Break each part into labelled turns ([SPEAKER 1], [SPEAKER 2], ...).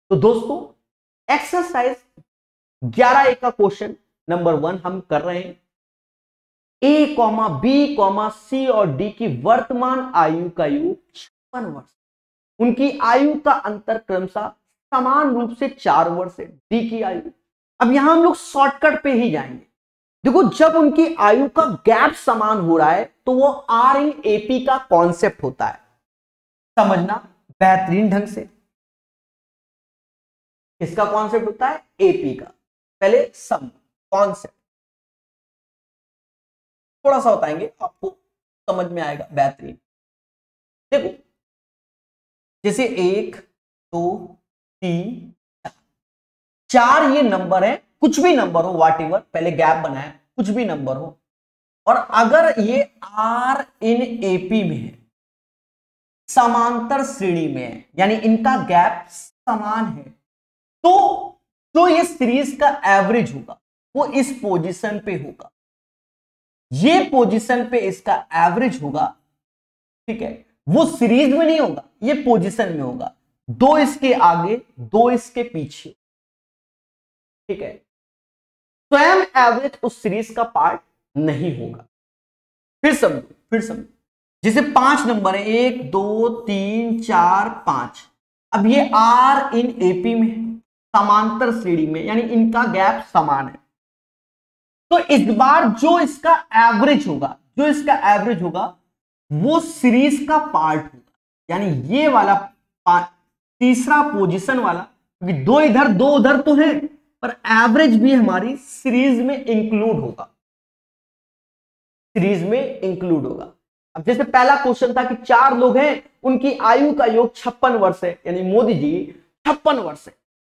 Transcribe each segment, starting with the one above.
[SPEAKER 1] तो दोस्तों exercise 11A का क्वेश्चन नंबर 1 हम कर रहे हैं। A comma B comma C और डी की वर्तमान आयु का योग 56 वर्ष। उनकी आयु का अंतर क्रमशः समान रूप से 4 वर्ष है। डी की आयु, अब यहां हम लोग शॉर्टकट पे ही जाएंगे। देखो जब उनकी आयु का गैप समान हो रहा है तो वो आर इन एपी का कॉन्सेप्ट होता है, समझना बेहतरीन ढंग से। किसका कॉन्सेप्ट होता है? एपी का। पहले सम कॉन्सेप्ट थोड़ा सा बताएंगे, आपको समझ में आएगा बेहतरीन। देखो जैसे 1 2 3 4 ये नंबर है, कुछ भी नंबर हो, वाट एवर, पहले गैप बनाया, कुछ भी नंबर हो, और अगर ये आर इन एपी में है, समांतर श्रेणी में है, यानी इनका गैप समान है, तो जो ये सीरीज का एवरेज होगा वो इस पोजीशन पे होगा, ये पोजीशन पे इसका एवरेज होगा, ठीक है। वो सीरीज में नहीं होगा, ये पोजीशन में होगा, 2 इसके आगे 2 इसके पीछे, ठीक है। स्वयं एवरेज उस सीरीज का पार्ट नहीं होगा। फिर समझो, जैसे 5 नंबर है, 1 2 3 4 5। अब ये आर इन एपी में समांतर श्रेणी में, यानी इनका गैप समान है, तो इस बार जो इसका एवरेज होगा वो सीरीज का पार्ट होगा, यानी ये वाला तीसरा पोजीशन वाला, क्योंकि 2 इधर 2 उधर तो है, पर एवरेज भी हमारी सीरीज में इंक्लूड होगा, अब जैसे पहला क्वेश्चन था कि 4 लोग हैं, उनकी आयु का योग 56 वर्ष है, यानी मोदी जी 56 वर्ष है,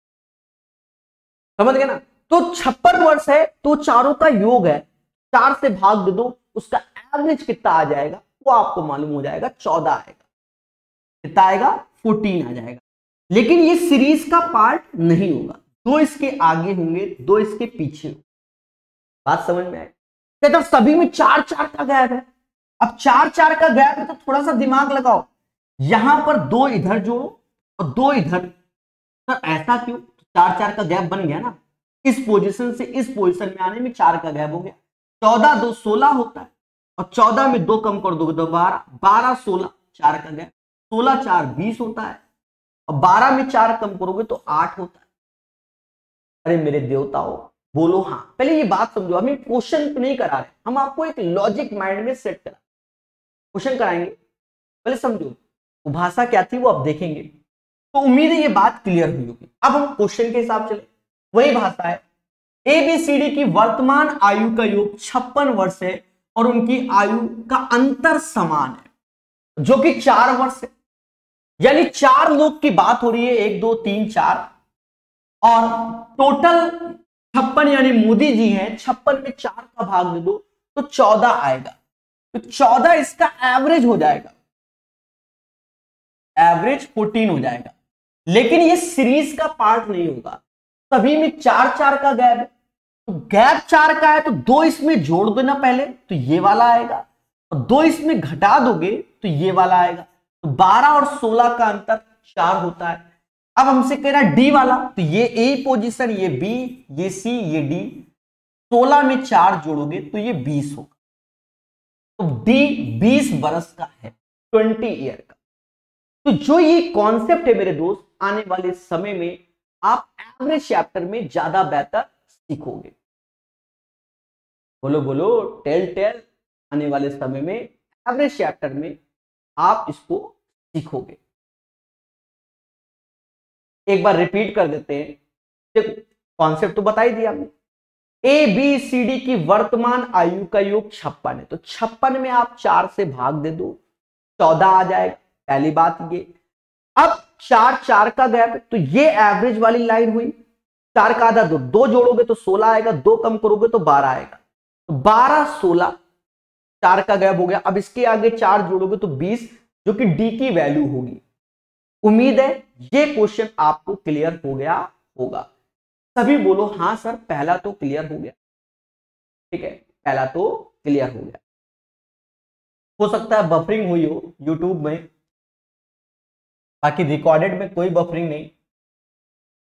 [SPEAKER 1] समझ गए ना। तो 56 वर्ष है तो चारों का योग है, 4 से भाग दे दो, उसका एवरेज कितना आ जाएगा वो आपको मालूम हो जाएगा, 14 आएगा। कितना आएगा? 14 आ जाएगा। लेकिन ये सीरीज का पार्ट नहीं होगा, 2 इसके आगे होंगे 2 इसके पीछे होंगे। बात समझ में आए? तो सभी में 4-4 का गैप है। अब 4-4 का गैप है तो थोड़ा सा दिमाग लगाओ, यहां पर 2 इधर जोड़ो और 2 इधर, सर ऐसा क्यों? 4-4 का गैप बन गया ना, इस पोजीशन से इस पोजीशन में आने में 4 का गैप हो गया। 14 2 16 होता है, और 14 में 2 कम कर दोगे तो 12, 12 16 4 का गैप, 16 4 20 होता है, और 12 में 4 कम करोगे तो 8 होता है। अरे मेरे देवताओं बोलो हाँ। पहले ये बात समझो, हम क्वेश्चन नहीं करा रहे, हम आपको एक लॉजिक माइंड में सेट करा, क्वेश्चन कराएंगे, पहले समझो वो भाषा क्या थी वो आप देखेंगे, तो उम्मीद है ये बात क्लियर हुई होगी। अब हम क्वेश्चन के हिसाब चले, वही भाषा है, एबीसीडी की वर्तमान आयु का योग 56 वर्ष है और उनकी आयु का अंतर समान है, जो कि 4 वर्ष है, यानी 4 लोग की बात हो रही है, 1 2 3 4, और टोटल 56 यानी मोदी जी हैं, 56 में 4 का भाग दे दो तो 14 आएगा, तो 14 इसका एवरेज हो जाएगा, एवरेज 14 हो जाएगा। लेकिन ये सीरीज का पार्ट नहीं होगा, सभी में 4-4 का गैप है, तो गैप 4 का है तो 2 इसमें जोड़ देना पहले, तो ये वाला आएगा, और 2 इसमें घटा दोगे तो ये वाला आएगा, तो 12 और 16 का अंतर 4 होता है। अब हमसे कह रहा है डी वाला, तो ये ए पोजीशन, ये बी, ये सी, ये डी, 16 में 4 जोड़ोगे तो ये 20 होगा, तो डी 20 वर्ष का है, 20 ईयर का। तो जो ये कॉन्सेप्ट है मेरे दोस्त, आने वाले समय में आप एवरेज चैप्टर में ज्यादा बेहतर सीखोगे। बोलो बोलो, टेल, आने वाले समय में एवरेज चैप्टर में आप इसको सीखोगे। एक बार रिपीट कर देते हैं, देखो कॉन्सेप्ट तो बता ही दिया हमने, ए बी सी डी की वर्तमान आयु का योग 56 है, तो 56 में आप 4 से भाग दे दो, 14 आ जाएगा, पहली बात ये। अब 4-4 का गैप है, तो ये एवरेज वाली लाइन हुई, 4 का आधा 2 जोड़ोगे तो 16 आएगा, 2 कम करोगे तो 12 आएगा, तो 12 16 4 का गैप हो गया। अब इसके आगे 4 जोड़ोगे तो 20, जो कि डी की वैल्यू होगी। उम्मीद है ये क्वेश्चन आपको क्लियर हो गया होगा। सभी बोलो हाँ सर, पहला तो क्लियर हो गया, ठीक है, पहला तो क्लियर हो गया। हो सकता है बफरिंग हुई हो यूट्यूब में, बाकी रिकॉर्डेड में कोई बफरिंग नहीं,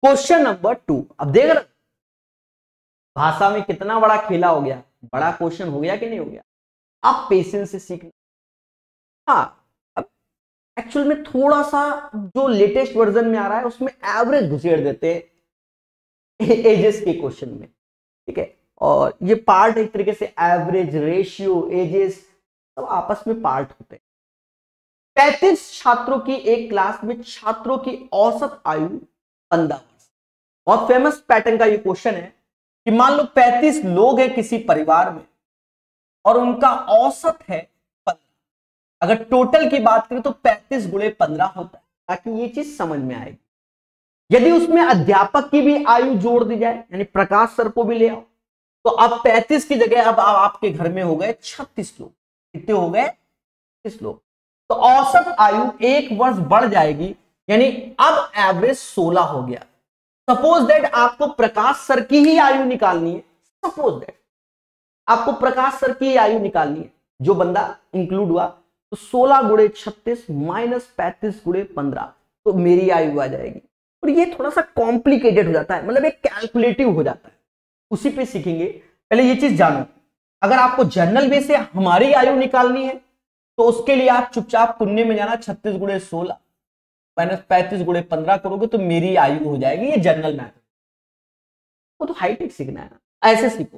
[SPEAKER 1] क्वेश्चन नंबर 2। अब देख रहे भाषा में कितना बड़ा खेला हो गया, बड़ा क्वेश्चन हो गया कि नहीं हो गया। आप पेशेंस से सीखना। हाँ, अब एक्चुअल में थोड़ा सा जो लेटेस्ट वर्जन में आ रहा है उसमें एवरेज घुसेड़ देते हैं एजेस के क्वेश्चन में, ठीक है। और ये पार्ट एक तरीके से एवरेज, रेशियो, एजेस सब आपस में पार्ट होते हैं। 35 छात्रों की एक क्लास में छात्रों की औसत आयु 15 वर्ष। बहुत फेमस पैटर्न का ये क्वेश्चन है कि मान लो 35 लोग हैं किसी परिवार में और उनका औसत है 15। अगर टोटल की बात करें तो 35 गुणे 15 होता है, ताकि ये चीज समझ में आएगी। यदि उसमें अध्यापक की भी आयु जोड़ दी जाए, यानी प्रकाश सर को भी ले आओ, तो अब 35 की जगह अब आपके घर में हो गए 36 लोग। कितने हो गए? 36 लोग। तो औसत आयु 1 वर्ष बढ़ जाएगी, यानी अब एवरेज 16 हो गया। सपोज दैट आपको प्रकाश सर की ही आयु निकालनी है, सपोज दैट आपको प्रकाश सर की आयु निकालनी है, जो बंदा इंक्लूड हुआ, तो 16 गुणे 36 माइनस 35 गुणे 15, तो मेरी आयु आ जाएगी। और ये थोड़ा सा कॉम्प्लिकेटेड हो जाता है, मतलब एक कैलकुलेटिव हो जाता है, उसी पे सीखेंगे। पहले ये चीज जानो, अगर आपको जनरल वे से हमारी आयु निकालनी है तो उसके लिए आप चुपचाप पुण्य में जाना, 36 गुणे 16 माइनस 35 गुणे 15 करोगे तो मेरी आयु हो जाएगी। ये जनरल मैथ, वो तो हाईटेक सीखना है ना, ऐसे सीखो।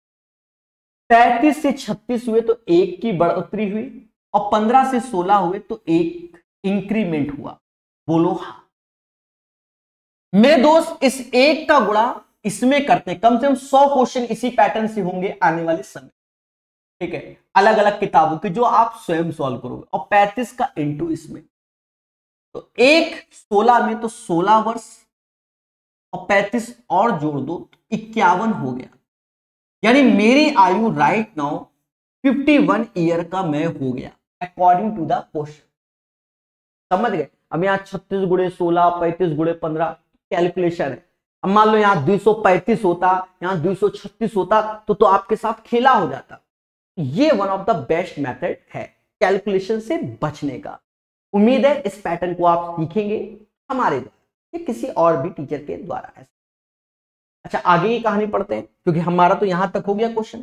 [SPEAKER 1] 35 से 36 हुए तो 1 की बढ़ोतरी हुई, और 15 से 16 हुए तो 1 इंक्रीमेंट हुआ। बोलो हाँ। मेरे दोस्त, इस 1 का गुणा इसमें करते कम से कम 100 क्वेश्चन इसी पैटर्न से होंगे आने वाले समय, ठीक है, अलग अलग किताबों के, जो आप स्वयं सॉल्व करोगे। और 35 का इंटू इसमें, तो 1 16 में तो 16 वर्ष, और 35 और जोड़ दो तो 51 हो गया। यानी मेरी आयु राइट नाउ 51 ईयर का मैं हो गया, अकॉर्डिंग टू द क्वेश्चन। समझ गए? अब यहाँ 36 गुणे 16, 35 गुणे 15 कैलकुलेशन है। अब मान लो यहाँ 235 होता, यहाँ 236 होता, तो आपके साथ खेला हो जाता। ये one of the best method है कैलकुलेशन से बचने का। उम्मीद है इस पैटर्न को आप सीखेंगे हमारे द्वारा या किसी और भी टीचर के द्वारा। अच्छा, आगे की कहानी पढ़ते हैं, क्योंकि हमारा तो यहां तक हो गया क्वेश्चन।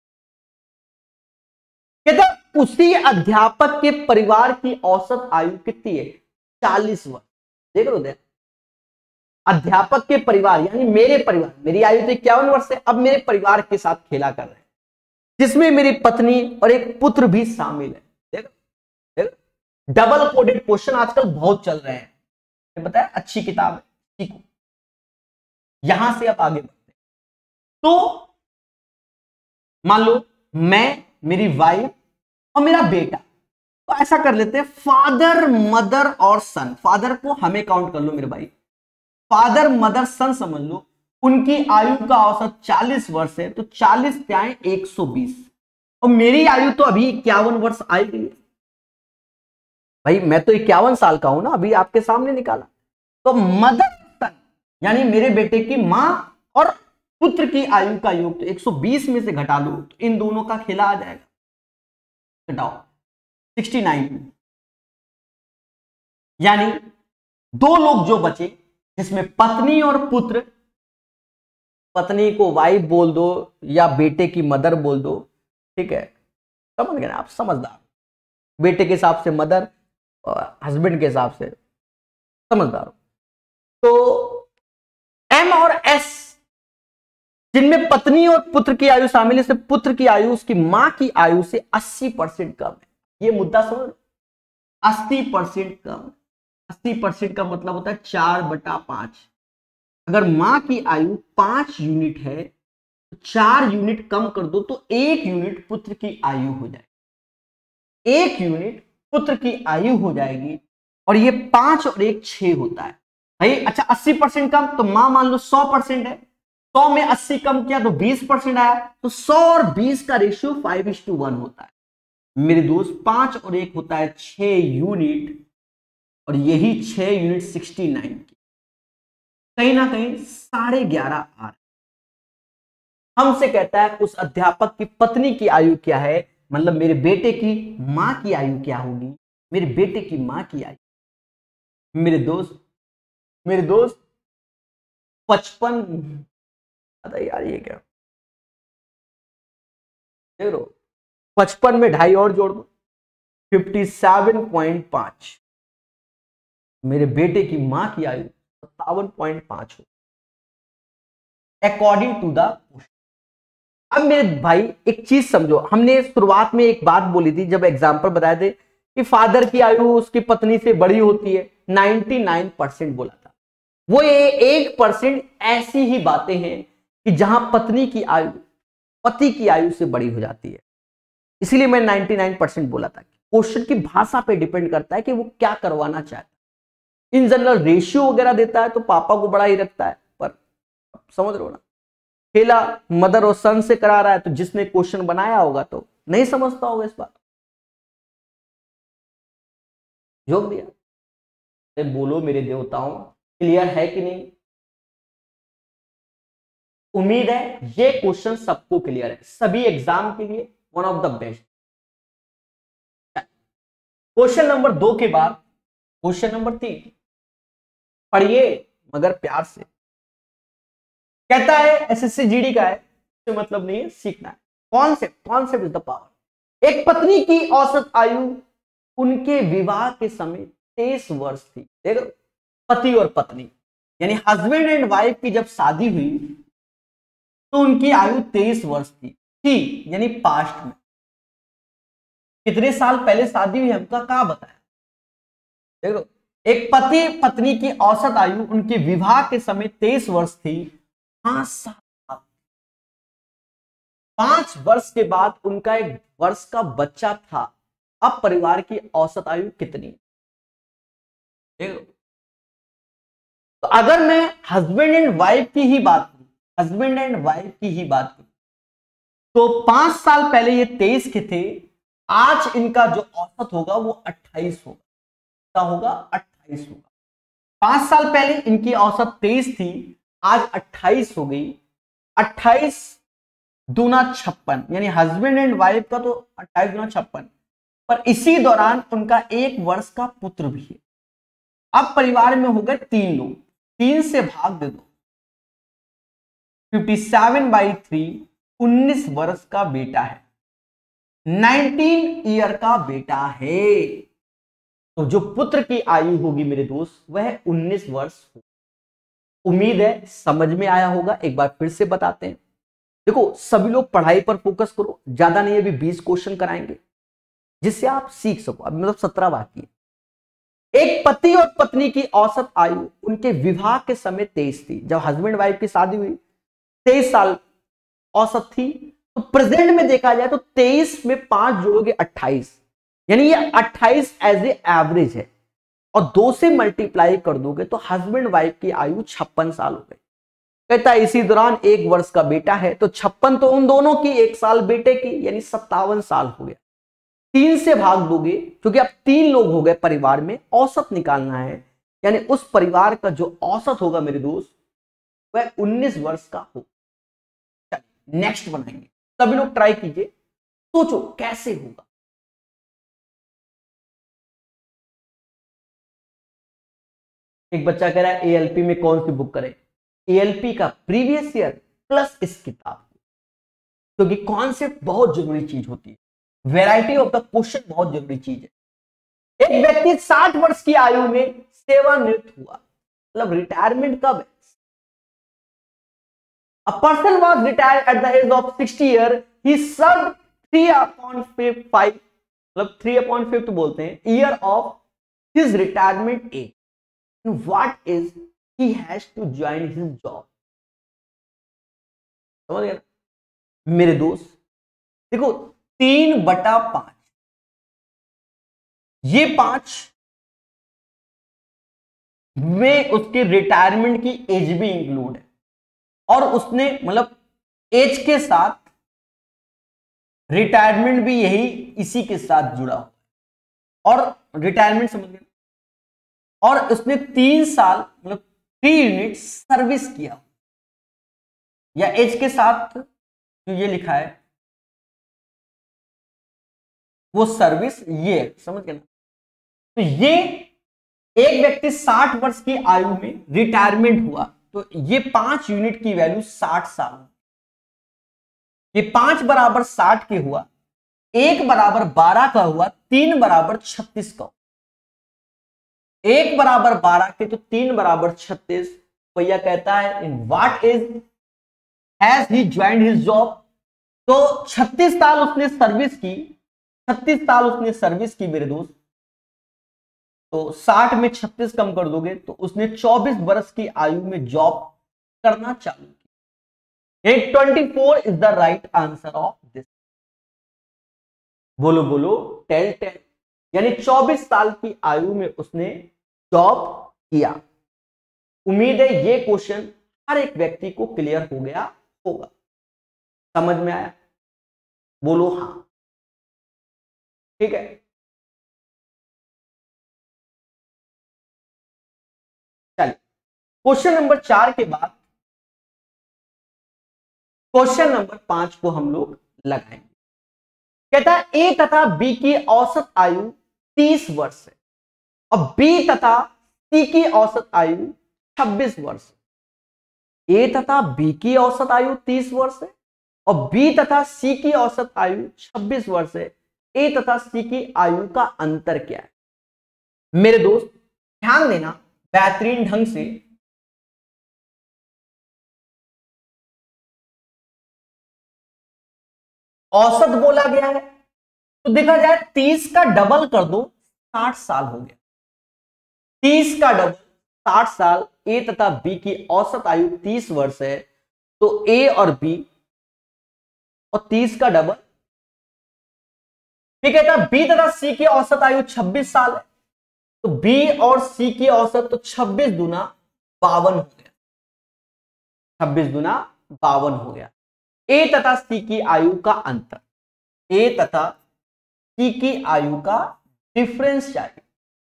[SPEAKER 1] कहते उसी अध्यापक के परिवार की औसत आयु कितनी है? 40 वर्ष। देख लो, देख, अध्यापक के परिवार यानी मेरे परिवार, मेरी आयु तो 51 वर्ष है। अब मेरे परिवार के साथ खेला कर रहे हैं, जिसमें मेरी पत्नी और एक पुत्र भी शामिल है। देखो, डबल कोडेड क्वेश्चन आजकल बहुत चल रहे हैं, बताया, अच्छी किताब है, सीखो। यहां से अब आगे बढ़ते हैं। तो मान लो मैं, मेरी वाइफ और मेरा बेटा, तो ऐसा कर लेते हैं, फादर, मदर और सन। फादर को हमें काउंट कर लो मेरे भाई, फादर, मदर, सन समझ लो। उनकी आयु का औसत 40 वर्ष है, तो 40 जाए 120, और मेरी आयु तो अभी 51 वर्ष आई गई है। भाई मैं तो 51 साल का हूं ना, अभी आपके सामने निकाला। तो मदर, सन यानी मेरे बेटे की मां और पुत्र की आयु का योग, तो 120 में से घटा लो तो इन दोनों का खेला आ जाएगा। घटाओ 69, यानी 2 लोग जो बचे, जिसमें पत्नी और पुत्र, पत्नी को वाइफ बोल दो या बेटे की मदर बोल दो, ठीक है, समझ गए आप, समझदार। बेटे के हिसाब से मदर और हस्बैंड के हिसाब से समझदार। तो एम और एस, जिनमें पत्नी और पुत्र की आयु शामिल है, से पुत्र की आयु उसकी मां की आयु से 80% कम है। ये मुद्दा समझ, 80% कम। 80% का मतलब होता है 4/5। अगर मां की आयु 5 यूनिट है तो 4 यूनिट कम कर दो तो 1 यूनिट पुत्र की आयु हो जाएगी। 1 यूनिट पुत्र की आयु हो जाएगी, और ये 5 और 1 6 होता है भाई। अच्छा, 80% कम, तो मां मान लो 100% है, 100 में 80 कम किया तो 20% आया, तो 100 और 20 का रेशियो 5:1 होता है। मेरे दोस्त, 5 और 1 होता है 6 यूनिट, और यही 6 यूनिट 69 की, कहीं ना कहीं 11.5 आ रहा है। हमसे कहता है उस अध्यापक की पत्नी की आयु क्या है, मतलब मेरे बेटे की मां की आयु क्या होगी, मेरे बेटे की मां की आयु। मेरे दोस्त 55। अरे यार ये क्या, देख लो 55 में 2.5 और जोड़ दो 57.5। मेरे बेटे की मां की आयु 57.5 हो अकॉर्डिंग टू द क्वेश्चन। अब मेरे भाई एक चीज समझो, हमने शुरुआत में एक बात बोली थी जब एग्जांपल बताए थे कि फादर की आयु उसकी पत्नी से बड़ी होती है, 99% बोला था। वो ये 1% ऐसी ही बातें हैं कि जहां पत्नी की आयु पति की आयु से बड़ी हो जाती है। इसीलिए मैं 99% बोला था। क्वेश्चन की भाषा पे डिपेंड करता है कि वो क्या करवाना चाहता है। इन जनरल रेशियो वगैरह देता है तो पापा को बड़ा ही रखता है, पर समझ रहे हो ना, खेला मदर और सन से करा रहा है तो जिसने क्वेश्चन बनाया होगा तो नहीं समझता होगा इस बात। जोक दिया। बोलो मेरे देवताओं, क्लियर है कि नहीं? उम्मीद है ये क्वेश्चन सबको क्लियर है, सभी एग्जाम के लिए one of the best. Question number 2 के बाद क्वेश्चन नंबर 3 पढ़िए मगर प्यार से। कहता है एसएससी जीडी का है, तो मतलब नहीं है, सीखना है। Concept is the power. एक पत्नी की औसत आयु उनके विवाह के समय 23 वर्ष थी। देखो, पति और पत्नी यानी हस्बैंड एंड वाइफ की जब शादी हुई तो उनकी आयु 23 वर्ष थी यानी पास्ट में। कितने साल पहले शादी हुई हमका कहा बताया? देखो, एक पति पत्नी की औसत आयु उनके विवाह के समय 23 वर्ष थी। 5 साल 5 वर्ष के बाद उनका 1 वर्ष का बच्चा था। अब परिवार की औसत आयु कितनी? देखो, तो अगर मैं हस्बैंड एंड वाइफ की ही बात करूं तो 5 साल पहले ये 23 के थे, आज इनका जो औसत होगा वो 28 होगा। क्या होगा? 28 होगा। 5 साल पहले इनकी औसत 23 थी, आज 28 हो गई। 28 दूना 56 यानी हस्बैंड एंड वाइफ का तो 28 दूना 56, पर इसी दौरान उनका 1 वर्ष का पुत्र भी है। अब परिवार में हो गए 3 लोग, 3 से भाग दे दो 57/3, 19 वर्ष का बेटा है, 19 ईयर का बेटा है। तो जो पुत्र की आयु होगी मेरे दोस्त वह 19 वर्ष होगी। उम्मीद है समझ में आया होगा। एक बार फिर से बताते हैं। देखो, सभी लोग पढ़ाई पर फोकस करो, ज्यादा नहीं, अभी 20 क्वेश्चन कराएंगे जिससे आप सीख सको। अब मतलब 17 बाकी है। एक पति और पत्नी की औसत आयु उनके विवाह के समय 23 थी। जब हस्बैंड वाइफ की शादी हुई 23 साल औसत थी। तो प्रेजेंट में देखा जाए तो 23 में 5 जोड़ोगे 28, यानी ये 28 एज ए एवरेज है, और 2 से मल्टीप्लाई कर दोगे तो हस्बैंड वाइफ की आयु 56 साल हो गई। कहता है इसी दौरान 1 वर्ष का बेटा है, तो 56 तो उन दोनों की, 1 साल बेटे की, यानी 57 साल हो गया। 3 से भाग दोगे क्योंकि अब 3 लोग हो गए परिवार में, औसत निकालना है, यानी उस परिवार का जो औसत होगा मेरे दोस्त वह 19 वर्ष का हो। नेक्स्ट बनाएंगे, सभी लोग ट्राई कीजिए, सोचो कैसे होगा। एक बच्चा कह रहा है एएलपी में कौन सी बुक करें? एएलपी का प्रीवियस ईयर प्लस इस किताब, क्योंकि कॉन्सेप्ट बहुत जरूरी चीज होती है, वैरायटी ऑफ द क्वेश्चन बहुत जरूरी चीज है। एक व्यक्ति 60 वर्ष की आयु में सेवानिवृत्त हुआ, मतलब रिटायरमेंट कब है? A person was retired at the age of 60 years. He served 3/5, मतलब 3/5 बोलते हैं year of his retirement age. What is he has to join his job? समझ गए ना मेरे दोस्त? देखो 3/5, ये 5 में उसके रिटायरमेंट की एज भी इंक्लूड है, और उसने मतलब एज के साथ रिटायरमेंट भी यही इसी के साथ जुड़ा हुआ, और रिटायरमेंट समझ गए, और उसने 3 साल मतलब 3 यूनिट सर्विस किया, या एज के साथ जो ये लिखा है वो सर्विस, ये समझ गए ना? तो ये एक व्यक्ति 60 वर्ष की आयु में रिटायरमेंट हुआ, तो ये 5 यूनिट की वैल्यू 60 साल, ये 5 बराबर 60 के हुआ, 1 बराबर 12 का हुआ, 3 बराबर 36 का, 1 बराबर 12 के तो 3 बराबर 36। भैया कहता है in what age has he joined his job, तो 36 साल उसने सर्विस की, 36 साल उसने सर्विस की मेरे दोस्त, तो 60 में 36 कम कर दोगे तो उसने 24 वर्ष की आयु में जॉब करना चालू किया। 24 is the right answer of this. बोलो बोलो, टेल टेल, यानी 24 साल की आयु में उसने जॉब किया। उम्मीद है ये क्वेश्चन हर एक व्यक्ति को क्लियर हो गया होगा, समझ में आया? बोलो हां, ठीक है। चलिए क्वेश्चन नंबर 4 के बाद क्वेश्चन नंबर 5 को हम लोग लगाएंगे। कहता है ए तथा बी की औसत आयु 30 वर्ष है और बी तथा सी की औसत आयु 26 वर्ष है। ए तथा बी की औसत आयु 30 वर्ष है और बी तथा सी की औसत आयु 26 वर्ष है। ए तथा सी की आयु का अंतर क्या है? मेरे दोस्त ध्यान देना बेहतरीन ढंग से। औसत बोला गया है तो देखा जाए 30 का डबल कर दो, 60 साल हो गया। 30 का डबल 60 साल। ए तथा बी की औसत आयु 30 वर्ष है, तो ए और बी और 30 का डबल, ठीक है। बी तथा सी की औसत आयु 26 साल है, तो बी और सी की औसत तो 26 दूना 52 हो गया, 26 दूना 52 हो गया। ए तथा सी की आयु का अंतर, ए तथा सी की आयु का डिफरेंस चाहिए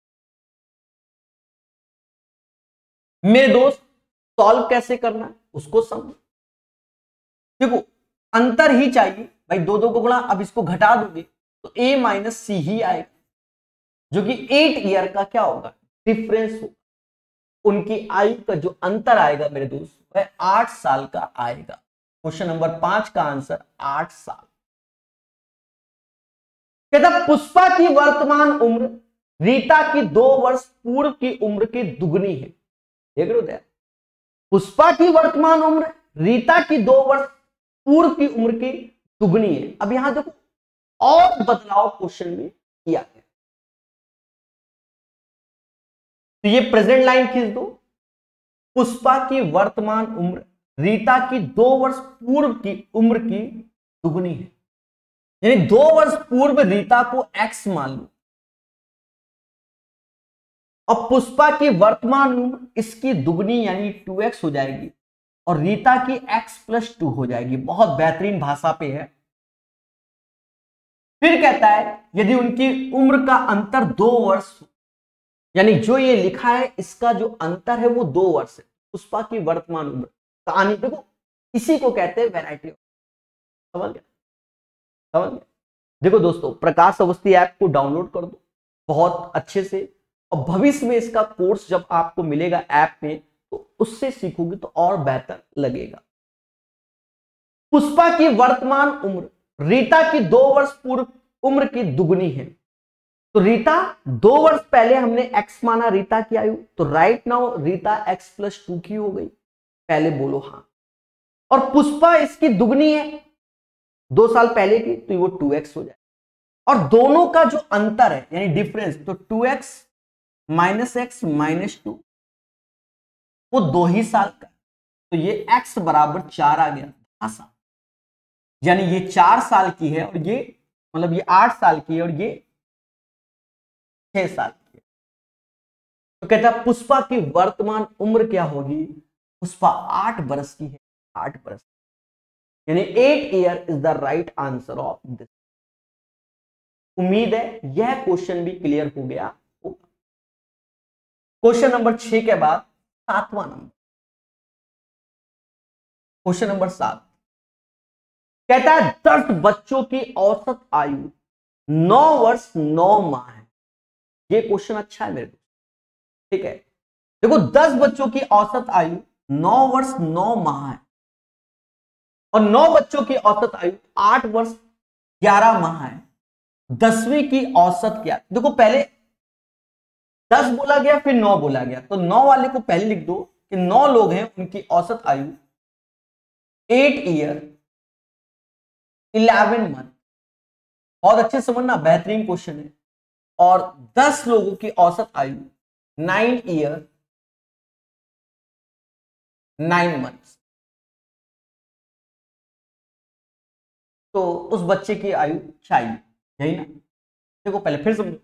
[SPEAKER 1] मेरे दोस्त। सॉल्व कैसे करना है उसको समझो। देखो अंतर ही चाहिए भाई, दो दो को गुणा, अब इसको घटा दोगे तो ए माइनस सी ही आएगा, जो कि 8 ईयर का क्या होगा, डिफरेंस होगा। उनकी आयु का जो अंतर आएगा मेरे दोस्त वह 8 साल का आएगा। क्वेश्चन नंबर 5 का आंसर 8 साल। कहता पुष्पा की वर्तमान उम्र रीता की 2 वर्ष पूर्व की उम्र की दुगनी है। देख रहे हो, पुष्पा की वर्तमान उम्र रीता की 2 वर्ष पूर्व की उम्र की दुगनी है। अब यहां देखो और बदलाव क्वेश्चन में किया गया, तो ये प्रेजेंट लाइन खींच दो। पुष्पा की वर्तमान उम्र रीता की 2 वर्ष पूर्व की उम्र की दुगनी है, यानी 2 वर्ष पूर्व रीता को x मान लो और पुष्पा की वर्तमान उम्र इसकी दुगनी यानी 2x हो जाएगी और रीता की x+2 हो जाएगी। बहुत बेहतरीन भाषा पे है। फिर कहता है यदि उनकी उम्र का अंतर 2 वर्ष, यानी जो ये लिखा है इसका जो अंतर है वो 2 वर्ष है, पुष्पा की वर्तमान उम्र। कहानी देखो, इसी को कहते हैं वैरायटी। समझ गया? समझ गया? देखो दोस्तों, प्रकाश अवस्थी ऐप को डाउनलोड कर दो बहुत अच्छे से, और भविष्य में इसका कोर्स जब आपको मिलेगा ऐप में तो उससे सीखोगे तो और बेहतर लगेगा। पुष्पा की वर्तमान उम्र रीता की 2 वर्ष पूर्व उम्र की दुगनी है, तो रीता 2 वर्ष पहले हमने x माना रीता की आयु, तो राइट नाउ रीता x+2 की हो गई। पहले बोलो हाँ। और पुष्पा इसकी दुगनी है 2 साल पहले की, तो वो 2x हो जाए। और दोनों का जो अंतर है यानी डिफरेंस, तो 2x माइनस x माइनस 2, वो 2 ही साल का, तो ये x बराबर 4 आ गया, 10 साल। यानी ये 4 साल की है और ये मतलब ये 8 साल की है और ये 6 साल की है। तो कहता है पुष्पा की वर्तमान उम्र क्या होगी? पुष्पा 8 वर्ष की है, 8 वर्ष, यानी 8 year is the right answer of this. उम्मीद है यह क्वेश्चन भी क्लियर हो गया होगा। क्वेश्चन नंबर 6 के बाद 7वां नंबर, क्वेश्चन नंबर 7 कहता है 10 बच्चों की औसत आयु 9 वर्ष 9 माह है। ये क्वेश्चन अच्छा है मेरे दोस्त, ठीक है। देखो 10 बच्चों की औसत आयु 9 वर्ष 9 माह है और 9 बच्चों की औसत आयु 8 वर्ष 11 माह है। 10वीं की औसत क्या? देखो पहले 10 बोला गया फिर 9 बोला गया, तो 9 वाले को पहले लिख दो कि 9 लोग हैं, उनकी औसत आयु 8 ईयर 11 मंथ। बहुत अच्छे समझना, बेहतरीन क्वेश्चन है। और 10 लोगों की औसत आयु 9 ईयर 9 मंथ। तो उस बच्चे की आयु चाहिए, यही ना? देखो पहले फिर समझो,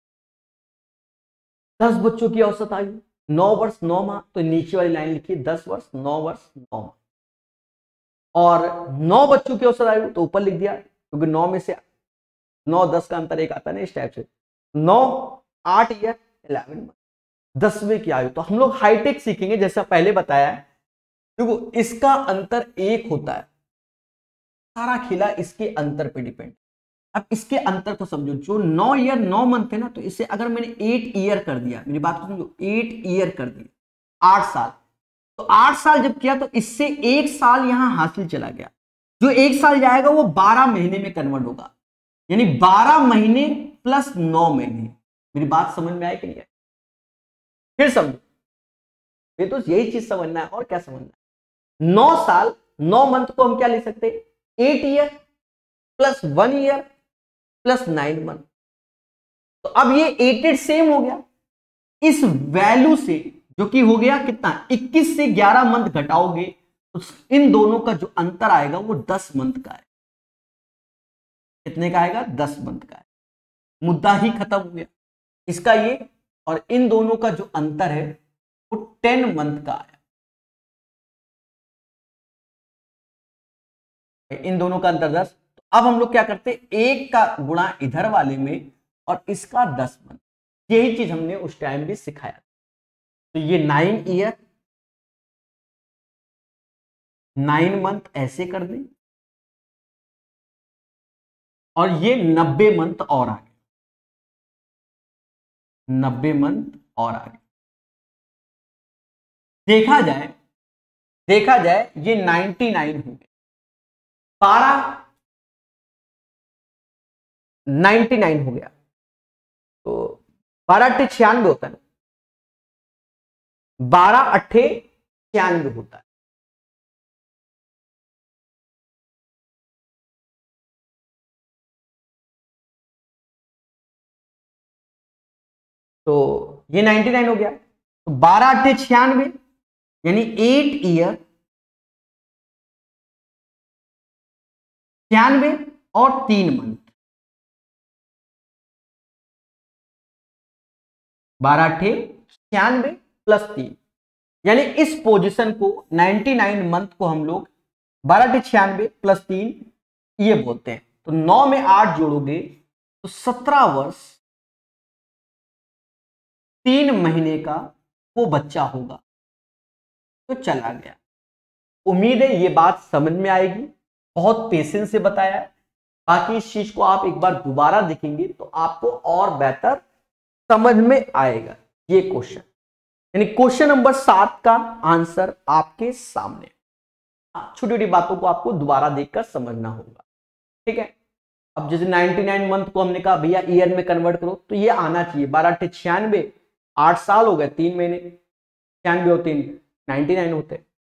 [SPEAKER 1] 10 बच्चों की औसत आयु 9 वर्ष 9 माह, तो नीचे वाली लाइन लिखिए 10 वर्ष 9 वर्ष 9 माह। और 9 बच्चों की औसत आयु तो ऊपर लिख दिया, क्योंकि 9 में से 9 10 का अंतर एक आता है ना, इस टाइप से। 9 8 ईयर 11 मंथ। 10वीं की आयु तो हम लोग हाईटेक सीखेंगे, जैसा पहले बताया है। देखो इसका अंतर 1 होता है, सारा खेला इसके अंतर पे डिपेंड। अब इसके अंतर को समझो, जो 9 ईयर 9 मंथ है ना, तो इसे अगर मैंने 8 ईयर कर दिया, मेरी बात को समझो, 8 ईयर कर दिया 8 साल, तो 8 साल जब किया तो इससे 1 साल यहां हासिल चला गया। जो 1 साल जाएगा वो 12 महीने में कन्वर्ट होगा, यानी 12 महीने प्लस 9 महीने। मेरी बात समझ में आई कि नहीं आई? फिर समझो, ये तो यही चीज समझना है, और क्या समझना है। 9 साल 9 मंथ को हम क्या लिख सकते हैं? 8 year plus 1 year plus 9 month. तो अब ये 88 सेम हो गया। इस वैल्यू से जो कि हो गया कितना, 21 से 11 मंथ घटाओगे तो इन दोनों का जो अंतर आएगा वो 10 मंथ का है। कितने का आएगा? 10 मंथ का है। मुद्दा ही खत्म हो गया इसका ये, और इन दोनों का जो अंतर है वो 10 मंथ का है। इन दोनों का अंतर 10। तो अब हम लोग क्या करते हैं, एक का गुणा इधर वाले में और इसका 10 मंथ। यही चीज हमने उस टाइम भी सिखाया। तो ये 9 ईयर 9 मंथ ऐसे कर दें, और ये 90 मंथ और आगे, 90 मंथ और आगे। देखा जाए ये 99 हो गए, 99 हो गया, तो 12 अट्ठे 96 होता है ना, 12 अट्ठे 96 होता है। तो ये 99 हो गया, तो 12 अट्ठे 96 यानी 8 ईयर 96 और 3 मंथ। 12 अट्ठे 96 प्लस 3, यानी इस पोजीशन को 99 मंथ को हम लोग 12 अट्ठे 96 प्लस 3 ये बोलते हैं। तो 9 में 8 जोड़ोगे तो 17 वर्ष 3 महीने का वो बच्चा होगा। तो चला गया। उम्मीद है ये बात समझ में आएगी, बहुत पेशेंस से बताया है। बाकी इस चीज को आप एक बार दोबारा देखेंगे तो आपको और बेहतर समझ में आएगा ये क्वेश्चन। यानी क्वेश्चन नंबर 7 का आंसर आपके सामने। छोटी छोटी बातों को आपको दोबारा देखकर समझना होगा, ठीक है। अब जैसे 99 मंथ को हमने कहा भैया ईयर में कन्वर्ट करो, तो ये आना चाहिए 12 अट्ठे 96, 8 साल हो गए 3 महीने, 96 और 3 99 होते।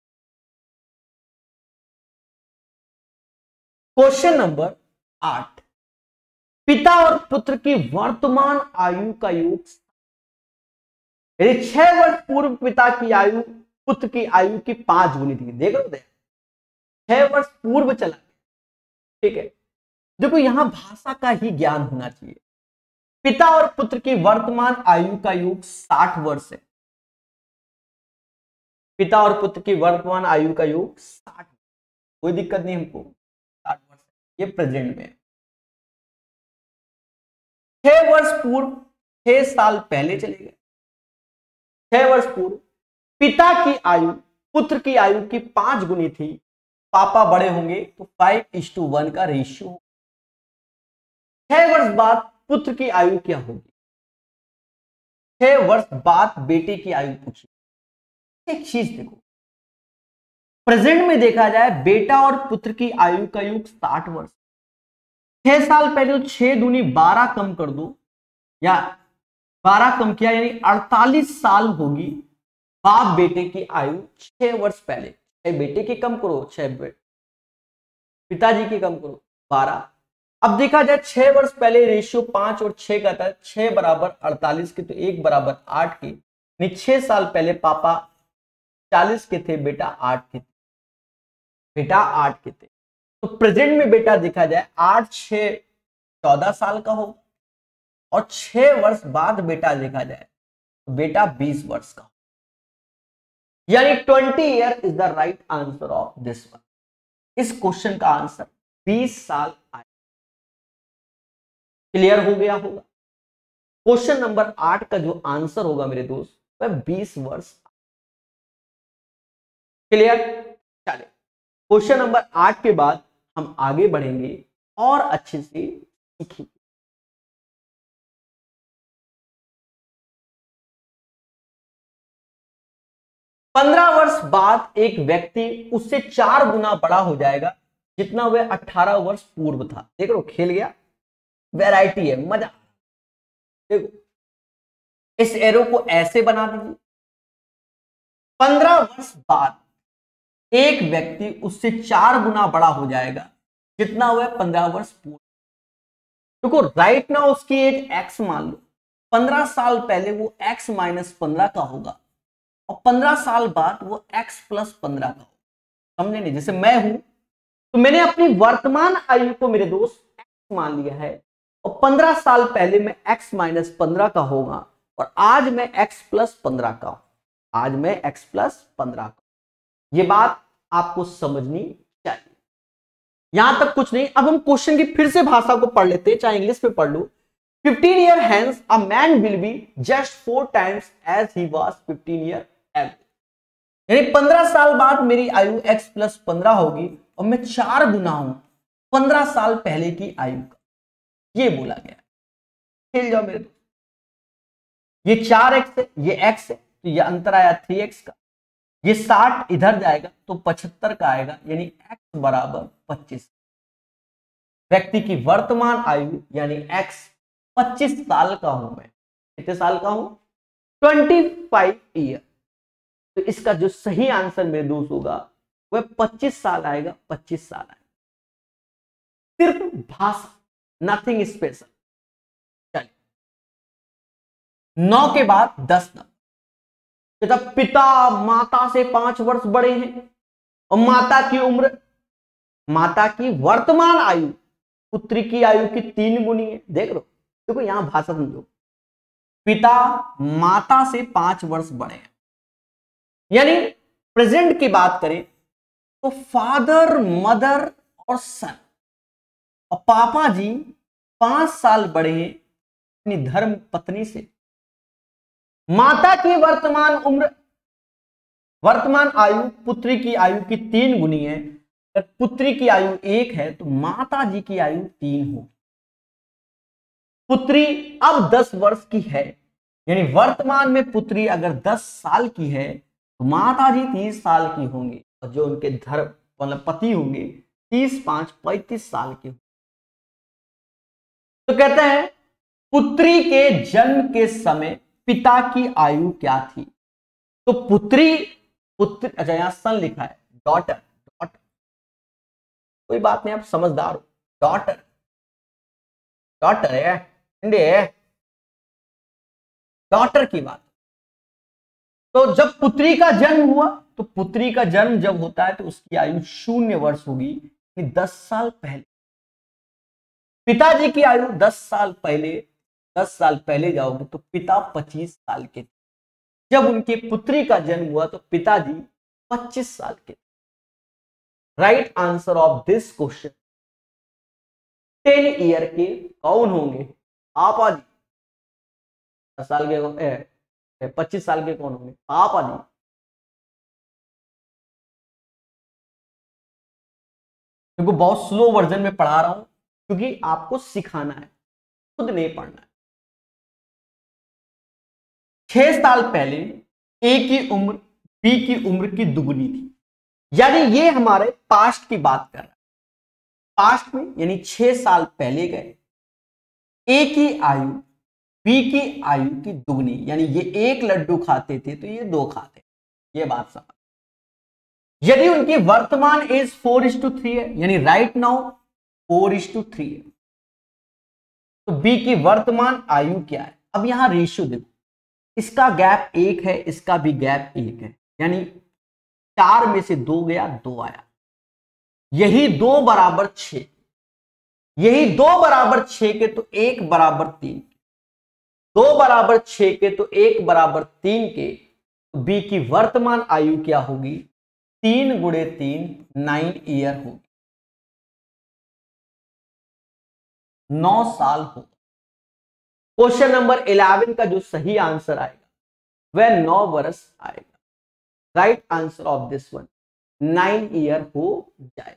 [SPEAKER 1] क्वेश्चन नंबर 8, पिता और पुत्र की वर्तमान आयु का योग। यदि 6 वर्ष पूर्व पिता की आयु पुत्र की आयु की 5 गुनी थी, देख लो 6 वर्ष पूर्व चला, ठीक है। देखो यहां भाषा का ही ज्ञान होना चाहिए। पिता और पुत्र की वर्तमान आयु का योग 60 वर्ष है। पिता और पुत्र की वर्तमान आयु का योग 60, कोई दिक्कत नहीं हमको, 60 वर्ष ये प्रेजेंट में है। 6 वर्ष पूर्व 6 साल पहले चले गए। 6 वर्ष पूर्व पिता की आयु पुत्र की आयु की 5 गुनी थी, पापा बड़े होंगे तो 5:1 का रेशियो। 6 वर्ष बाद पुत्र की आयु क्या होगी? 6 वर्ष बाद बेटे की आयु पूछी। एक चीज देखो, प्रेजेंट में देखा जाए बेटा और पुत्र की आयु का युग 60 वर्ष। 6 साल पहले तो 6 दूनी 12 कम कर दो, या 12 कम किया यानी 48 साल होगी बाप बेटे की आयु 6 वर्ष पहले। 6 बेटे की कम करो, 6 पिताजी की कम करो, 12। अब देखा जाए 6 वर्ष पहले रेशियो 5 और 6 का था, 6 बराबर 48 के, तो 1 बराबर 8 के, यानी 6 साल पहले पापा 40 के थे, बेटा 8 के थे, बेटा 8 के थे। तो प्रेजेंट में बेटा देखा जाए 8 6 14 साल का होगा, और 6 वर्ष बाद बेटा देखा जाए तो बेटा 20 वर्ष का, यानी 20 year is the right answer of this one. इस क्वेश्चन का आंसर 20 साल आएगा। क्लियर हो गया होगा। क्वेश्चन नंबर 8 का जो आंसर होगा मेरे दोस्त वह 20 वर्ष। क्लियर। चलिए क्वेश्चन नंबर 8 के बाद हम आगे बढ़ेंगे और अच्छे से सीखेंगे। पंद्रह वर्ष बाद एक व्यक्ति उससे 4 गुना बड़ा हो जाएगा जितना वह 18 वर्ष पूर्व था। देख लो खेल गया, वैरायटी है, मजा। देखो इस एरो को ऐसे बना दीजिए। 15 वर्ष बाद एक व्यक्ति उससे 4 गुना बड़ा हो जाएगा जितना वह 15 वर्ष पूर्व। देखो राइट नाउ उसकी एज x मान लो, 15 साल पहले वो x माइनस 15 का होगा, और 15 साल बाद वो x प्लस 15 का होगा। समझे नहीं? जैसे मैं हूं तो मैंने अपनी वर्तमान आयु को मेरे दोस्त x मान लिया है, और 15 साल पहले मैं x माइनस 15 का होगा, और आज मैं x प्लस 15 का हूं। आज मैं x प्लस 15 का। ये बात आपको समझनी चाहिए। यहां तक कुछ नहीं। अब हम क्वेश्चन की फिर से भाषा को पढ़ लेते हैं, चाहे इंग्लिश में पढ़ लो। 15 years hence a man will be just 4 times as he was 15 years ago। यानी 15 साल बाद मेरी आयु x प्लस 15 होगी, और मैं 4 गुना हूं 15 साल पहले की आयु का। ये बोला गया। खेल जाओ मेरे दोस्त। ये 4x है, ये x है, तो ये अंतर आया 3x का। ये 60 इधर जाएगा तो 75 का आएगा, यानी x बराबर 25। व्यक्ति की वर्तमान आयु यानी x 25 साल का हूं मैं। कितने साल का हूं? 25 ईयर। तो इसका जो सही आंसर मेरे दोस्त होगा वह 25 साल आएगा। 25 साल आएगा। सिर्फ भाषा, नथिंग स्पेशल। चलिए 9 के बाद 10 नंबर। पिता माता से 5 वर्ष बड़े हैं, और माता की वर्तमान आयु पुत्री की आयु की 3 गुनी है। देख लो, देखो यहां भाषा समझो। पिता माता से 5 वर्ष बड़े हैं, यानी प्रेजेंट की बात करें तो फादर मदर और सन, और पापा जी 5 साल बड़े हैं अपनी धर्म पत्नी से। माता की वर्तमान आयु पुत्री की आयु की 3 गुनी है। अगर पुत्री की आयु 1 है तो माता जी की आयु 3 होगी। पुत्री अब 10 वर्ष की है, यानी वर्तमान में पुत्री अगर 10 साल की है तो माता जी 30 साल की होंगी, और जो उनके धर्म मतलब पति होंगे 30 5 35 साल के। तो कहते हैं पुत्री के जन्म के समय पिता की आयु क्या थी? तो पुत्री अच्छा यहां सन लिखा है, डॉटर कोई बात नहीं, आप समझदार हो। डॉटर है, डॉटर की बात। तो जब पुत्री का जन्म हुआ, तो पुत्री का जन्म जब होता है तो उसकी आयु 0 वर्ष होगी, 10 साल पहले। पिताजी की आयु 10 साल पहले जाओगे तो पिता 25 साल के थे। जब उनकी पुत्री का जन्म हुआ तो पिताजी 25 साल के थे। Right answer of this question 10 year के कौन होंगे? पापा जी। 10 साल के 25 साल के कौन होंगे? पापा जी। देखो बहुत स्लो वर्जन में पढ़ा रहा हूं क्योंकि आपको सिखाना है, खुद नहीं पढ़ना है। 6 साल पहले ए की उम्र बी की उम्र की दुगुनी थी, यानी ये हमारे पास्ट की बात कर रहा है। पास्ट में यानी 6 साल पहले गए, ए की आयु बी की आयु की दुगनी, यानी ये 1 लड्डू खाते थे तो ये 2 खाते, ये बात समझ। यदि उनकी वर्तमान एज 4:3 है, यानी राइट नाउ 4:3 है, तो बी की वर्तमान आयु क्या है। अब यहां रेशियो देखो, इसका गैप 1 है, इसका भी गैप 1 है, यानी 4 में से 2 गया, 2 आया। यही 2 बराबर 6, यही 2 बराबर 6 के तो 1 बराबर 3, 2 बराबर 6 के तो 1 बराबर 3 के, तो बी की वर्तमान आयु क्या होगी, 3 × 3 9 ईयर होगी, 9 साल होगा। क्वेश्चन नंबर 11 का जो सही आंसर आएगा वह 9 वर्ष आएगा। Right answer of this one 9 year हो जाएगा।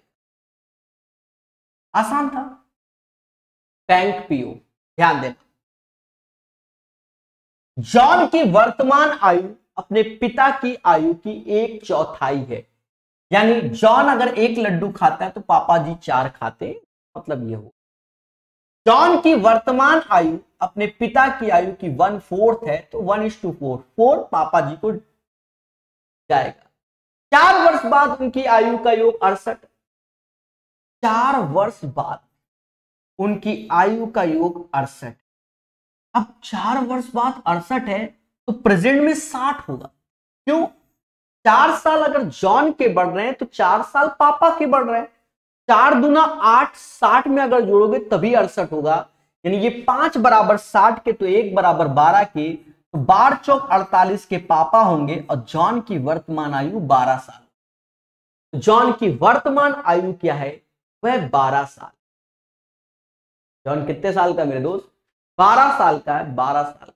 [SPEAKER 1] आसान था। बैंक पीओ, ध्यान देना, जॉन की वर्तमान आयु अपने पिता की आयु की 1/4 है, यानी जॉन अगर 1 लड्डू खाता है तो पापा जी 4 खाते, मतलब ये हो। जॉन की वर्तमान आयु अपने पिता की आयु की 1/4 है, तो 1:4, 4 पापा जी को जाएगा। 4 वर्ष बाद उनकी आयु का योग 68, 4 वर्ष बाद उनकी आयु का योग 68। अब 4 वर्ष बाद 68 है तो प्रेजेंट में 60 होगा। क्यों? 4 साल अगर जॉन के बढ़ रहे हैं तो 4 साल पापा के बढ़ रहे हैं। 4 दूना 8, 60 में अगर जोड़ोगे तभी 68 होगा, यानी ये 5 बराबर 60 के तो 1 बराबर 12 के, तो 12 चौक 48 के पापा होंगे और जॉन की वर्तमान आयु 12 साल। जॉन की वर्तमान आयु क्या है, वह 12 साल। जॉन कितने साल का मेरे दोस्त, 12 साल का है, 12 साल।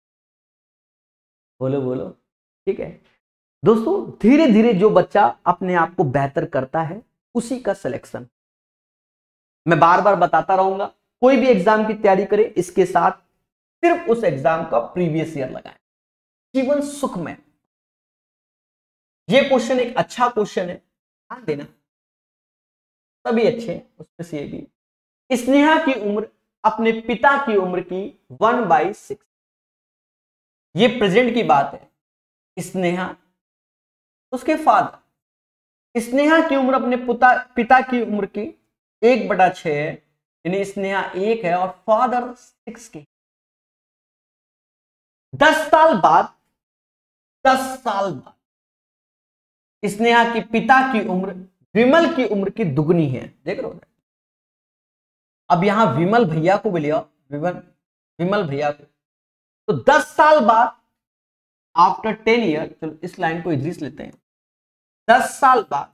[SPEAKER 1] बोलो बोलो, ठीक है दोस्तों। धीरे धीरे जो बच्चा अपने आप को बेहतर करता है उसी का सिलेक्शन। मैं बार बार बताता रहूंगा, कोई भी एग्जाम की तैयारी करे इसके साथ सिर्फ उस एग्जाम का प्रीवियस ईयर लगाएं। जीवन सुख में ये क्वेश्चन एक अच्छा क्वेश्चन है, ध्यान देना, सभी अच्छे हैं उसमें से ये भी। स्नेहा की उम्र अपने पिता की उम्र की 1/6, ये प्रेजेंट की बात है। स्नेहा उसके फादर, स्नेहा की उम्र अपने पिता की उम्र की 1/6 है, यानी स्नेहा 1 है और फादर 6 के। 10 साल बाद, 10 साल बाद स्नेहा के पिता की उम्र विमल की उम्र की दुगनी है। देख रहे हो, अब यहां विमल भैया को भी लिया, विमल भैया को, तो 10 साल बाद आफ्टर 10 ईयर, चलो इस लाइन को इधर लेते हैं, 10 साल बाद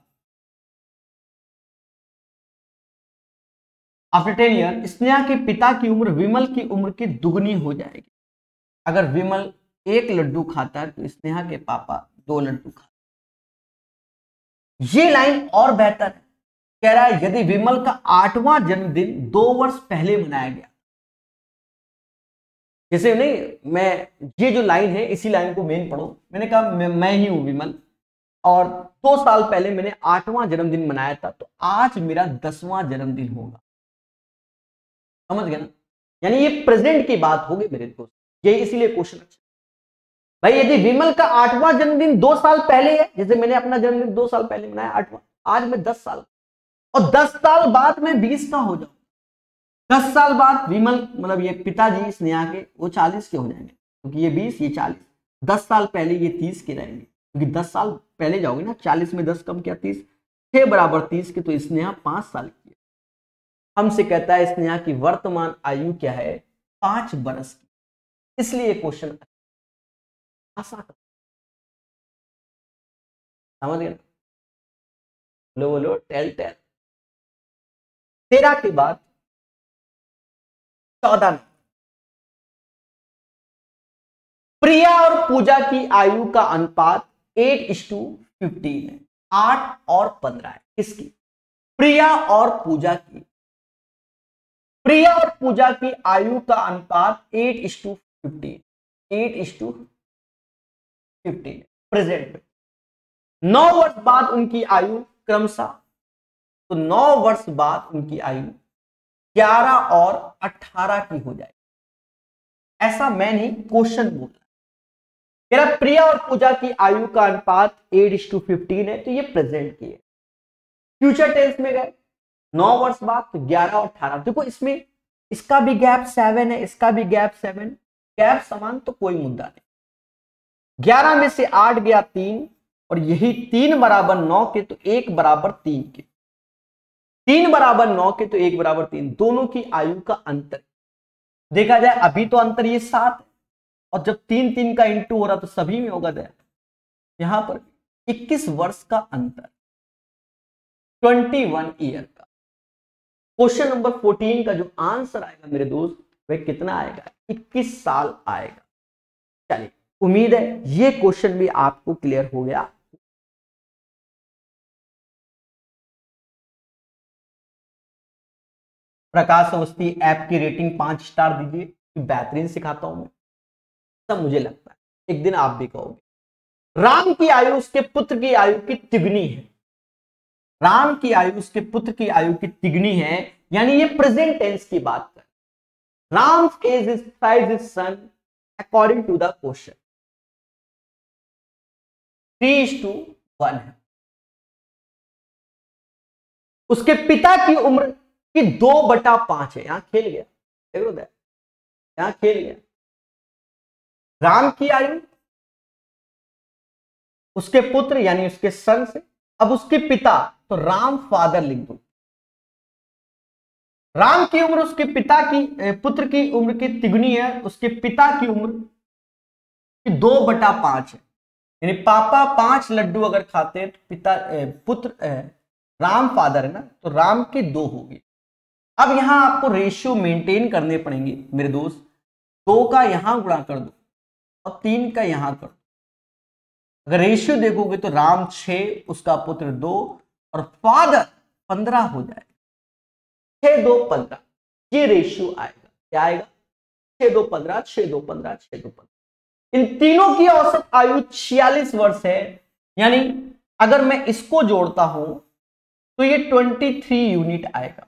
[SPEAKER 1] आफ्टर 10 ईयर स्नेहा के पिता की उम्र विमल की उम्र की दुगनी हो जाएगी। अगर विमल 1 लड्डू खाता है तो स्नेहा के पापा 2 लड्डू खाते। ये लाइन और बेहतर है, कह रहा है यदि विमल का 8वां जन्मदिन 2 वर्ष पहले मनाया गया, जैसे नहीं, मैं ये जो लाइन है इसी लाइन को मेन पढ़ो। मैंने कहा मैं ही हूं विमल और 2 साल पहले मैंने 8वां जन्मदिन मनाया था, तो आज मेरा 10वां जन्मदिन होगा। समझ गए ना, यानी ये प्रेजेंट की बात होगी मेरे दोस्त, ये इसीलिए क्वेश्चन अच्छा भाई। यदि विमल का 8वां जन्मदिन 2 साल पहले है, जैसे मैंने अपना जन्मदिन 2 साल पहले मनाया 8वां, आज मैं 10 साल, और 10 साल बाद मैं 20 का हो जाऊं। 10 साल बाद विमल मतलब ये पिताजी स्नेहा के वो 40 के हो जाएंगे, क्योंकि ये 20 ये 40। 10 साल पहले ये 30 के रहेंगे, क्योंकि 10 साल पहले जाओगे ना, 40 में 10 कम किया 30, 6 बराबर 30 के, तो स्नेहा 5 साल की है। हमसे कहता है स्नेहा की वर्तमान आयु क्या है, 5 बरस की, इसलिए क्वेश्चन आसान। समझ गए? बोलो बोलो, टेल टेल। 13 के बाद 14। प्रिया और पूजा की आयु का अनुपात 8:15 है, 8 और 15 है। किसकी? प्रिया और पूजा की। प्रिया और पूजा की आयु का अनुपात 8:15, 8:15 प्रेजेंट में। 9 वर्ष बाद उनकी आयु क्रमशः, तो 9 वर्ष बाद उनकी आयु 11 और 18 की हो जाएगी। ऐसा मैं नहीं, क्वेश्चन बोल रहा है। मेरा प्रिया और पूजा की आयु का अनुपात 8:15 है, तो ये प्रेजेंट की है। फ्यूचर टेंस में गए 9 वर्ष बाद, तो 11 और 18। देखो इसमें इसका भी गैप 7 है, इसका भी गैप 7, गैप समान तो कोई मुद्दा नहीं। 11 में से 8 गया 3, और यही 3 बराबर 9 के तो 1 बराबर 3 के, 3 बराबर 9 के तो 1 बराबर 3, दोनों की आयु का अंतर देखा जाए। अभी तो अंतर ये 7 है, और जब 3 3 का इंटू हो रहा तो सभी में होगा दया। यहां पर 21 वर्ष का अंतर, 21 ईयर का। क्वेश्चन नंबर 14 का जो आंसर आएगा मेरे दोस्त, वह कितना आएगा? 21 साल आएगा। चलिए, उम्मीद है ये क्वेश्चन भी आपको क्लियर हो गया। प्रकाश अवस्थी ऐप की रेटिंग 5 स्टार दीजिए, बेहतरीन सिखाता हूं मैं, सब मुझे लगता है एक दिन आप भी कहोगे। राम की आयु उसके पुत्र की आयु की तिगुनी है। राम की आयु उसके पुत्र की आयु की तिगुनी है, यानी ये प्रेजेंट टेंस की बात कर। Ram's age is thrice his son according to the question, 3:1 है। उसके पिता की उम्र की 2/5 है। यहां खेल गया, देखो यहां खेल गया। राम की आयु उसके पुत्र यानी उसके सन से, अब उसके पिता तो राम फादर लिख दो। राम की उम्र उसके पिता की पुत्र की उम्र की तिगुनी है, उसके पिता की उम्र की 2/5 है। यानी पापा 5 लड्डू अगर खाते हैं तो पिता पुत्र राम फादर है ना, तो राम के 2 होगी। अब यहां आपको रेशियो मेंटेन करने पड़ेंगे मेरे दोस्त। 2 का यहां गुणा कर दो और 3 का यहां कर दो। अगर रेशियो देखोगे तो राम 6, उसका पुत्र 2 और फादर 15 हो जाएगा। 6 2 15 ये रेशियो आएगा। क्या आएगा? 6 2 15, 6 2 15, 6 2 15। इन तीनों की औसत आयु 46 वर्ष है। यानी अगर मैं इसको जोड़ता हूं तो ये 23 यूनिट आएगा।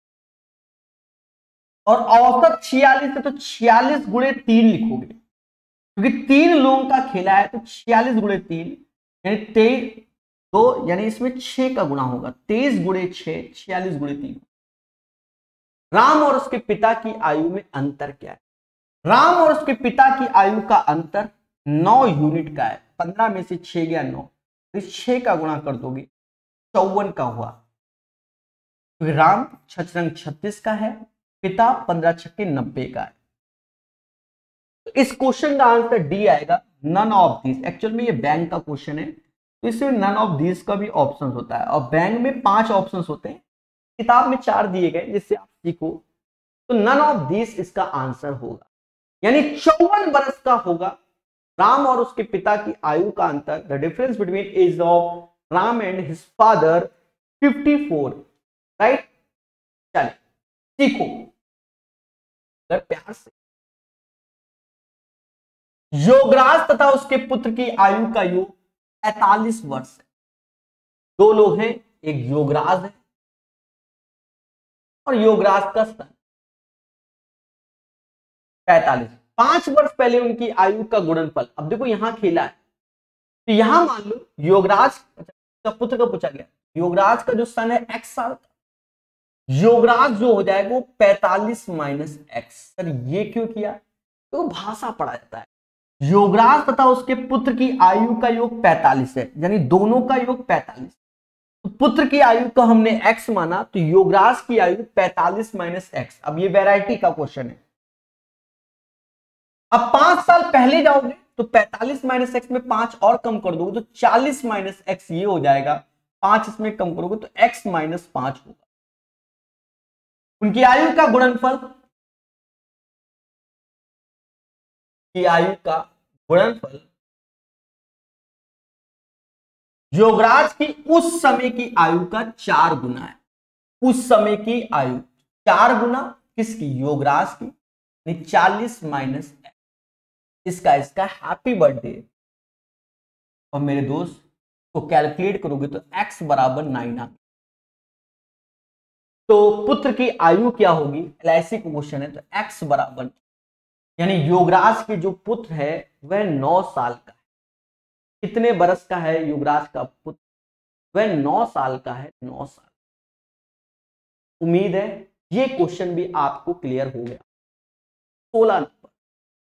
[SPEAKER 1] और औसत 46 है तो 46 गुणे 3 लिखोगे, क्योंकि 3 लोगों का खेला है, तो 46 गुणे 3 यानी 23 2, यानी इसमें 6 का गुणा होगा। 23 गुणे 6, 46 गुणे 3। राम और उसके पिता की आयु में अंतर क्या है? राम और उसके पिता की आयु का अंतर 9 यूनिट का है। 15 में से 6 गया 9, तो 6 का गुणा कर दोगे 54 का हुआ। तो राम 6 36 का है, पिता 15 छक्के 90 का है। तो इस क्वेश्चन का आंसर डी आएगा, नन ऑफ दिस। एक्चुअल में ये बैंक का क्वेश्चन है, तो इसमें नन ऑफ दिस का भी ऑप्शन होता है, और बैंक में 5 ऑप्शन होते हैं, किताब में 4 दिए गए जिससे आप सीखो। तो नन ऑफ दिस इसका आंसर होगा, यानी 54 वर्ष का होगा। राम और उसके पिता की आयु का अंतर, the difference between age of Ram and his father 54, right. चलिए सीखो अगर प्यार से। योगराज तथा उसके पुत्र की आयु का योग 45 वर्ष है। 2 लोग हैं, एक योगराज है और योगराज का सन 45। 5 वर्ष पहले उनकी आयु का गुणनफल। अब देखो यहां खेला है, तो यहां मान लो योगराज का पुत्र का पूछा गया, योगराज का जो सन है x साल का, योगराज जो हो जाएगा वो 45 - x। सर ये क्यों किया? तो भाषा पढ़ा जाता है। योगराज तथा उसके पुत्र की आयु का योग 45 है, यानी दोनों का योग 45। तो पुत्र की आयु का हमने x माना, तो योगराज की आयु 45 - x। अब ये वैरायटी का क्वेश्चन है। अब 5 साल पहले जाओगे तो 45 - x में 5 और कम कर दोगे तो 40 - x ये हो जाएगा। 5 इसमें कम करोगे तो x - 5 होगा। उनकी आयु का गुणनफल, की आयु का गुणनफल योगराज की उस समय की आयु का 4 गुना है। उस समय की आयु 4 गुना किसकी? योगराज की। 40 - इसका हैप्पी बर्थडे। और मेरे दोस्त तो कैलकुलेट करोगे तो x बराबर 9 आ गया। तो पुत्र की आयु क्या होगी, एलआईसी का क्वेश्चन है, तो x बराबर, यानी योगराज के जो पुत्र है वह 9 साल का है। कितने बरस का है योगराज का पुत्र, वह 9 साल का है, 9 साल। उम्मीद है ये क्वेश्चन भी आपको क्लियर हो गया। 16 नंबर,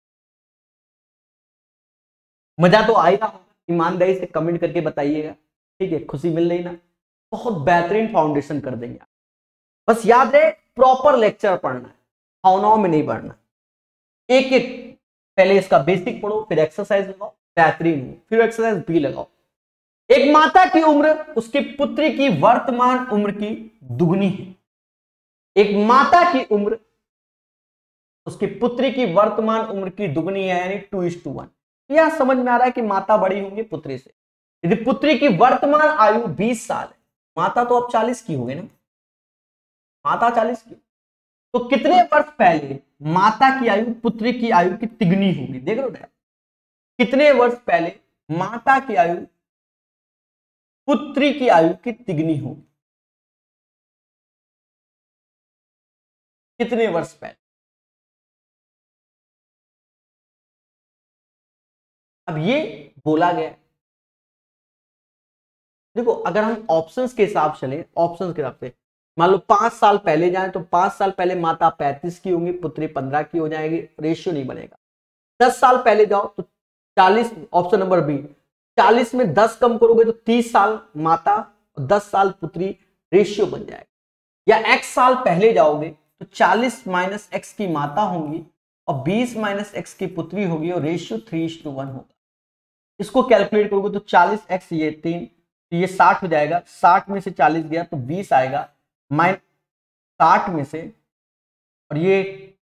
[SPEAKER 1] मजा तो आएगा, ईमानदारी से कमेंट करके बताइएगा, ठीक है, खुशी मिल रही ना, बहुत बेहतरीन फाउंडेशन कर देंगे आप। बस याद रहे प्रॉपर लेक्चर पढ़ना है, भावनाओं में नहीं पढ़ना। एक एक पहले इसका बेसिक पढ़ो, फिर एक्सरसाइज लगाओ, बेहतरीन हो, फिर एक्सरसाइज भी लगाओ। एक माता की उम्र उसके पुत्री की वर्तमान उम्र की दुगनी है। एक माता की उम्र उसकी पुत्री की वर्तमान उम्र की दुगनी है, यानी 2:1। यह समझ में आ रहा है कि माता बड़ी होंगी पुत्री से। यदि पुत्री की वर्तमान आयु 20 साल है, माता तो अब 40 की होगी ना, माता 40 की, तो कितने वर्ष पहले माता की आयु पुत्री की आयु की तिगनी होगी, देख रहे हो, कितने वर्ष पहले माता की आयु पुत्री की आयु की तिगनी होगी, कितने वर्ष पहले। अब ये बोला गया, देखो अगर हम ऑप्शंस के हिसाब से चले, ऑप्शंस के हिसाब से मान लो 5 साल पहले जाए तो 5 साल पहले माता 35 की होंगी, पुत्री 15 की हो जाएगी, रेशियो नहीं बनेगा। 10 साल पहले जाओ तो 40, ऑप्शन नंबर बी, 40 में 10 कम करोगे तो 30 साल माता और 10 साल पुत्री, रेशियो बन जाएगा। या x साल पहले जाओगे तो 40 माइनस एक्स की माता होंगी और 20 माइनस एक्स की पुत्री होगी और रेशियो 3:1 होगा। इसको कैलकुलेट करोगे तो 40x ये 3, तो ये 60 हो जाएगा, 60 में से 40 गया तो 20 आएगा, माइनस 60 में से, और ये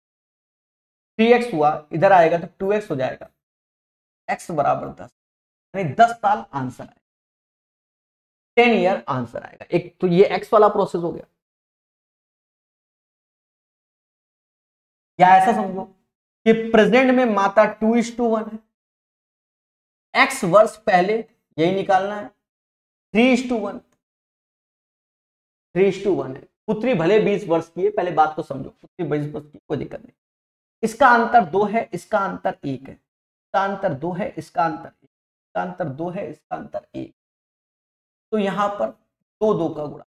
[SPEAKER 1] 3x हुआ, इधर आएगा तो 2x हो जाएगा, x बराबर 10, यानी 10 साल आंसर आएगा, 10 ईयर आंसर आएगा। एक तो ये x वाला प्रोसेस हो गया, या ऐसा समझो कि प्रेजेंट में माता 2:1 है, x वर्ष पहले यही निकालना है, 3:1, 3:1 है। पुत्री भले 20 वर्ष की है, पहले बात को समझो, पुत्री 20 वर्ष की, कोई दिक्कत नहीं। इसका अंतर 2 है, इसका अंतर 1 है, इसका अंतर 2 है, इसका अंतर 1, इसका अंतर 2 है, इसका अंतर 1, तो यहां पर 2 का गुणा,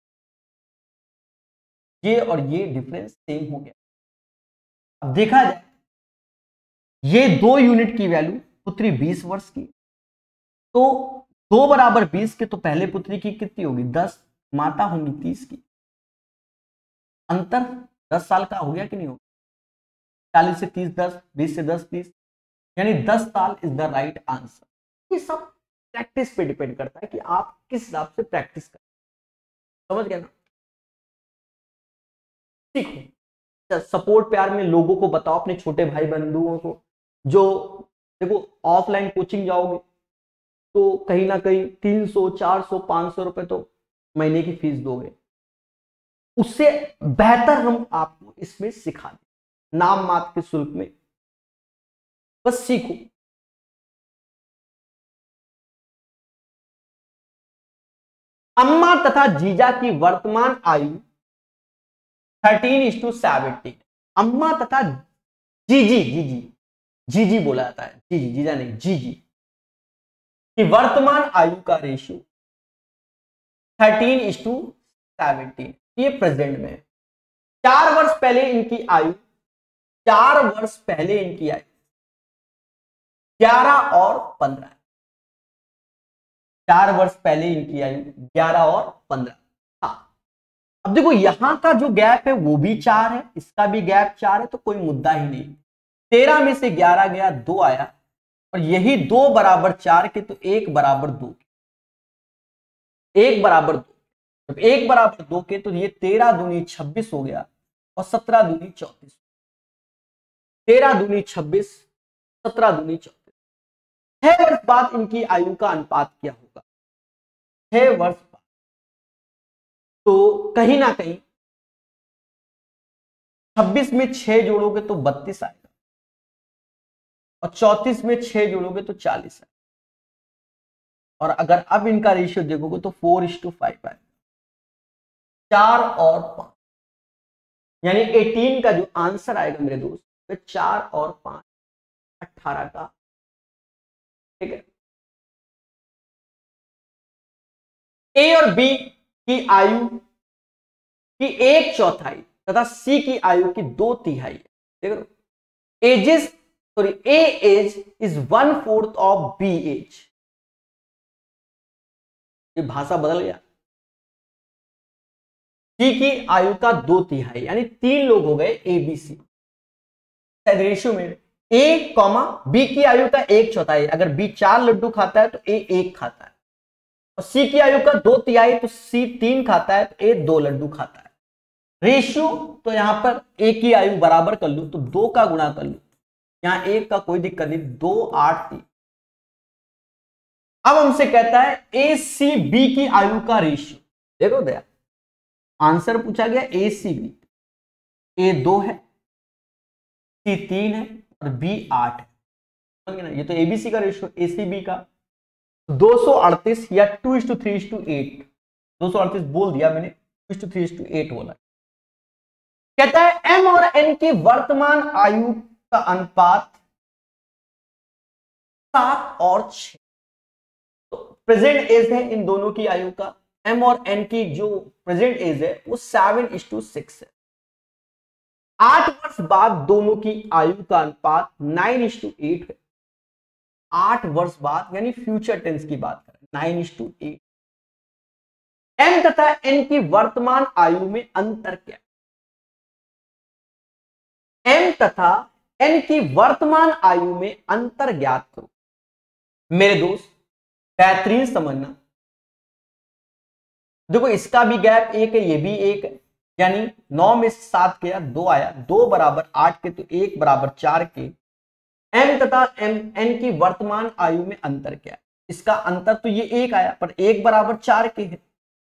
[SPEAKER 1] ये और ये डिफरेंस सेम हो गया। अब देखा जाए ये 2 यूनिट की वैल्यू, पुत्री 20 वर्ष की, तो 2 बराबर 20 के, तो पहले पुत्री की कितनी होगी 10, माता होंगी 30 की, अंतर 10 साल का हो गया कि नहीं हो, 40 से 30 10, 20 से 10 30, यानी 10 साल इज द राइट आंसर। ये सब प्रैक्टिस पे डिपेंड करता है कि आप किस हिसाब से प्रैक्टिस करें, समझ गए ना। सीखो, सपोर्ट प्यार में लोगों को बताओ, अपने छोटे भाई बंधुओं को, जो देखो ऑफलाइन कोचिंग जाओगे तो कहीं ना कहीं 300 400 500 रुपए तो महीने की फीस दोगे, उससे बेहतर हम आपको इसमें सिखा दें नाम मात्र के शुल्क में, बस सीखो। अम्मा तथा जीजा की वर्तमान आयु 13:17। अम्मा तथा जीजी, जीजी जीजी बोला जाता है, जीजी, जीजा नहीं, जीजी की वर्तमान आयु का रेशियो 13:17, ये प्रेजेंट में। 4 वर्ष पहले इनकी आयु, 4 वर्ष पहले इनकी आयु 11 और 15, 4 वर्ष पहले इनकी आयु 11 और 15। हाँ, अब देखो यहां का जो गैप है वो भी 4 है, इसका भी गैप 4 है, तो कोई मुद्दा ही नहीं। 13 में से 11 गया, 2 आया, और यही 2 बराबर 4 के, तो 1 बराबर 2 के, 1 बराबर 2, जब 1 बराबर 2 के, तो ये 13 दूनी 26 हो गया और 17 दूनी 34, 13 दूनी 26, 17 दूनी 34। 6 वर्ष बाद इनकी आयु का अनुपात क्या होगा, 6 वर्ष बाद, तो कहीं ना कहीं 26 में 6 जोड़ोगे तो 32 आएगा, और 34 में 6 जोड़ोगे तो 40 आएगा। और अगर अब इनका रेशियो देखोगे तो 4:5 है, 4 और 5, यानी 18 का जो आंसर आएगा मेरे दोस्त तो 4 और 5 18 का। ठीक है, ए और बी की आयु की 1/4 तथा सी की आयु की 2/3 देखो, ages sorry A age is 1/4 of B age. ये भाषा बदल गया। सी की आयु का 2/3 यानी 3 लोग हो गए ए बी सी रेशियो में। ए कॉमा बी की आयु का 1/4, अगर बी 4 लड्डू खाता है तो ए 1 खाता है, और सी की आयु का 2/3 तो सी 3 खाता है तो ए 2 लड्डू खाता है। रेशियो तो यहां पर ए की आयु बराबर कर लू तो 2 का गुणा कर लू, यहां 1 का कोई दिक्कत नहीं, 2 8 3। अब हमसे कहता है ए सी बी की आयु का रेशियो। देखो दया, आंसर पूछा गया ए सी बी, ए 2 है, सी 3 है और बी 8 है, समझ गए ना। ये तो एबीसी का रेशियो, ए सी बी का 238 या 2:3:8, 238 बोल दिया मैंने, 2:3:8 बोला। कहता है एम और एन की वर्तमान आयु का अनुपात 7 और 6। तो प्रेजेंट एज है इन दोनों की आयु का, एम और एन की जो प्रेजेंट एज है वो 7:6 है। 8 वर्ष बाद दोनों की आयु का अनुपात 9:8 है। 8 वर्ष बाद यानी फ्यूचर टेंस की बात करें, 9:8। एम तथा एन की वर्तमान आयु में अंतर क्या है? एम तथा एन की वर्तमान आयु में अंतर ज्ञात करो। मेरे दोस्त बेहतरीन समझना, देखो इसका भी गैप 1 है, ये भी 1 है, यानी 9 में 7 किया 2 आया, 2 बराबर 8 के तो 1 बराबर 4 के। एम तथा एन की वर्तमान आयु में अंतर क्या है? इसका अंतर तो ये 1 आया, पर 1 बराबर 4 के है,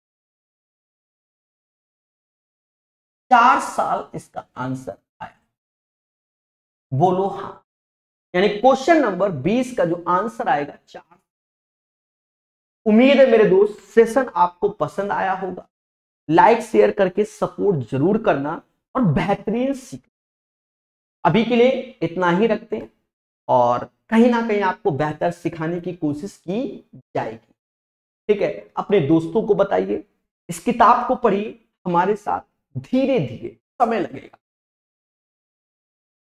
[SPEAKER 1] 4 साल इसका आंसर आया। बोलो हाँ, यानी क्वेश्चन नंबर 20 का जो आंसर आएगा 4। उम्मीद है मेरे दोस्त सेशन आपको पसंद आया होगा। लाइक शेयर करके सपोर्ट जरूर करना और बेहतरीन सीखना। अभी के लिए इतना ही रखते हैं और कहीं ना कहीं आपको बेहतर सिखाने की कोशिश की जाएगी। ठीक है, अपने दोस्तों को बताइए, इस किताब को पढ़िए हमारे साथ, धीरे धीरे समय लगेगा।